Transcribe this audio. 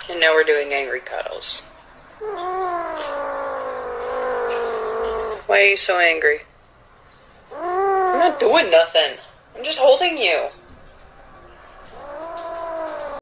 And now we're doing angry cuddles. Why are you so angry? I'm not doing nothing. I'm just holding you.